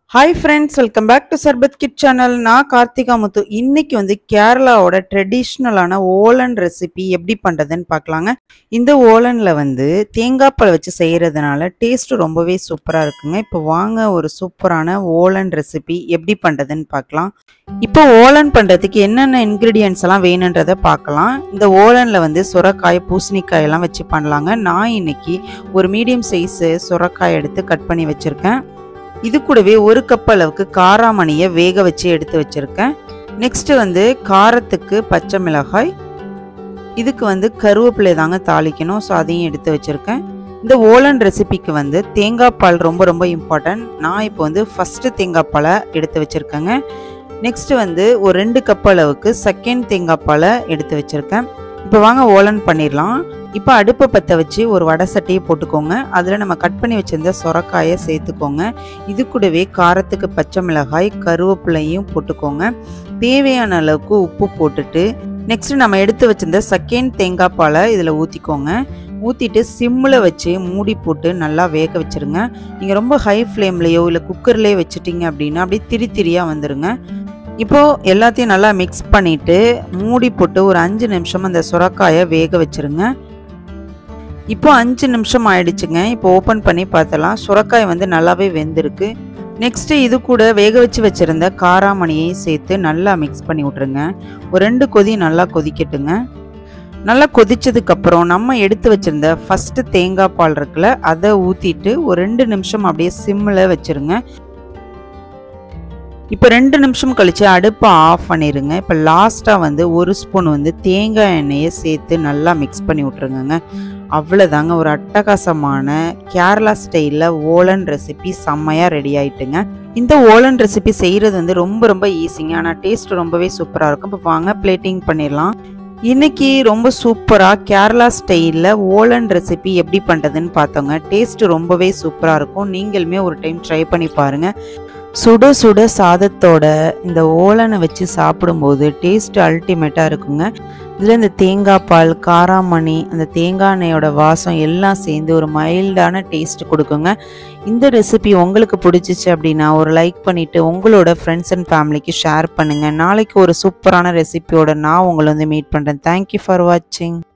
Hi friends, welcome back to Sarbat Kit channel. நான் கார்த்திகா முத்து. இன்னைக்கு வந்து கேரளாவோட ட்ரெடிஷனலான ஓலன் ரெசிபி எப்படி பண்றதுன்னு பார்க்கலாங்க. இந்த ஓலன்ல வந்து தேங்காய் பால் வச்சு செய்யறதுனால டேஸ்ட் ரொம்பவே சூப்பரா இருக்குங்க. இப்போ வாங்க ஒரு சூப்பரான ஓலன் ரெசிபி எப்படி பண்றதுன்னு பார்க்கலாம். இப்போ ஓலன் பண்றதுக்கு என்னென்ன இன்கிரிடியன்ட்ஸ் எல்லாம் வேணும்ன்றதை பார்க்கலாம். இந்த ஓலன்ல வந்து சுரைக்காய், பூசணிக்காய் எல்லாம் வச்சு பண்ணலாங்க. நான் இன்னைக்கு ஒரு மீடியம் சைஸ் சுரைக்காய் எடுத்து கட் பண்ணி வச்சிருக்கேன். இது கூடவே ஒரு கப் அளவுக்கு காராமணியை வேக வச்சு எடுத்து வச்சிருக்கேன். நெக்ஸ்ட் வந்து காரத்துக்கு பச்சை மிளகாய், இதுக்கு வந்து கருவேப்பிலை தாங்க தாளிக்கணும். ஸோ அதையும் எடுத்து வச்சிருக்கேன். இந்த ஓலன் ரெசிபிக்கு வந்து தேங்காய் பால் ரொம்ப இம்பார்ட்டன்ட். நான் இப்போ வந்து ஃபஸ்ட்டு தேங்காய் பாலை எடுத்து வச்சுருக்கேங்க. நெக்ஸ்ட் வந்து ஒரு 2 கப் அளவுக்கு செகண்ட் தேங்காய் பாலை எடுத்து வச்சுருக்கேன். இப்போ வாங்க ஓலன் பண்ணிடலாம். இப்போ அடுப்பை பற்ற வச்சு ஒரு வடை சட்டியை போட்டுக்கோங்க. அதில் நம்ம கட் பண்ணி வச்சுருந்த சுரைக்காயை சேர்த்துக்கோங்க. இது கூடவே காரத்துக்கு பச்சை மிளகாய், கருவேப்பிலையும் போட்டுக்கோங்க. தேவையான அளவுக்கு உப்பு போட்டுட்டு நெக்ஸ்ட் நம்ம எடுத்து வச்சிருந்த செகண்ட் தேங்காய் பாலை இதில் ஊற்றிக்கோங்க. ஊற்றிட்டு சிம்மில் வச்சு மூடி போட்டு நல்லா வேக வச்சுருங்க. நீங்கள் ரொம்ப ஹை ஃப்ளேம்லேயோ இல்லை குக்கர்லேயோ வச்சுட்டிங்க அப்படின்னா அப்படியே திரியாக வந்துடுங்க. இப்போது எல்லாத்தையும் நல்லா மிக்ஸ் பண்ணிவிட்டு மூடி போட்டு ஒரு 5 நிமிஷம் அந்த சுரைக்காயை வேக வச்சுருங்க. இப்போ 5 நிமிஷம் ஆயிடுச்சுங்க. இப்போ ஓப்பன் பண்ணி பார்த்தலாம். சுரைக்காய் வந்து நல்லாவே வெந்திருக்கு. நெக்ஸ்ட்டு இது கூட வேக வச்சு வச்சுருந்த காராமணியையும் சேர்த்து நல்லா மிக்ஸ் பண்ணி விட்ருங்க. ஒரு 2 கொதி நல்லா கொதிக்கட்டுங்க. நல்லா கொதிச்சதுக்கப்புறம் நம்ம எடுத்து வச்சுருந்த ஃபஸ்ட்டு தேங்காய் பால் இருக்குல்ல, அதை ஊற்றிட்டு ஒரு 2 நிமிஷம் அப்படியே சிம்மில் வச்சுருங்க. இப்போ 2 நிமிஷம் கழித்து அடுப்பை ஆஃப் பண்ணிடுங்க. இப்போ லாஸ்ட்டாக வந்து 1 ஸ்பூன் வந்து தேங்காய் எண்ணெயை சேர்த்து நல்லா மிக்ஸ் பண்ணி விட்ருங்க. அவ்வளோதாங்க, ஒரு அட்டகாசமான கேரளா ஸ்டைலில் ஓலன் ரெசிபி செம்மையாக ரெடி ஆகிட்டுங்க. இந்த ஓலன் ரெசிபி செய்கிறது வந்து ரொம்ப ஈஸிங்க. ஆனால் டேஸ்ட் ரொம்பவே சூப்பராக இருக்கும். இப்போ வாங்க பிளேட்டிங் பண்ணிடலாம். இன்னைக்கு ரொம்ப சூப்பராக கேரளா ஸ்டைலில் ஓலன் ரெசிபி எப்படி பண்ணுறதுன்னு பார்த்தோங்க. டேஸ்ட் ரொம்பவே சூப்பராக இருக்கும். நீங்களுமே ஒரு டைம் ட்ரை பண்ணி பாருங்கள். சுட சுட சாதத்தோட இந்த ஓலனை வச்சு சாப்பிடும்போது டேஸ்ட் அல்டிமேட்டாக இருக்குங்க. இதில் இந்த தேங்காய் பால், காராமணி, அந்த தேங்காய் எண்ணெயோட வாசம் எல்லாம் சேர்ந்து ஒரு மைல்டான டேஸ்ட் கொடுக்குங்க. இந்த ரெசிபி உங்களுக்கு பிடிச்சிச்சு அப்படின்னா ஒரு லைக் பண்ணிவிட்டு உங்களோட ஃப்ரெண்ட்ஸ் அண்ட் ஃபேமிலிக்கு ஷேர் பண்ணுங்கள். நாளைக்கு ஒரு சூப்பரான ரெசிபியோட நான் உங்களை வந்து மீட் பண்ணுறேன். தேங்க்யூ ஃபார் வாட்சிங்.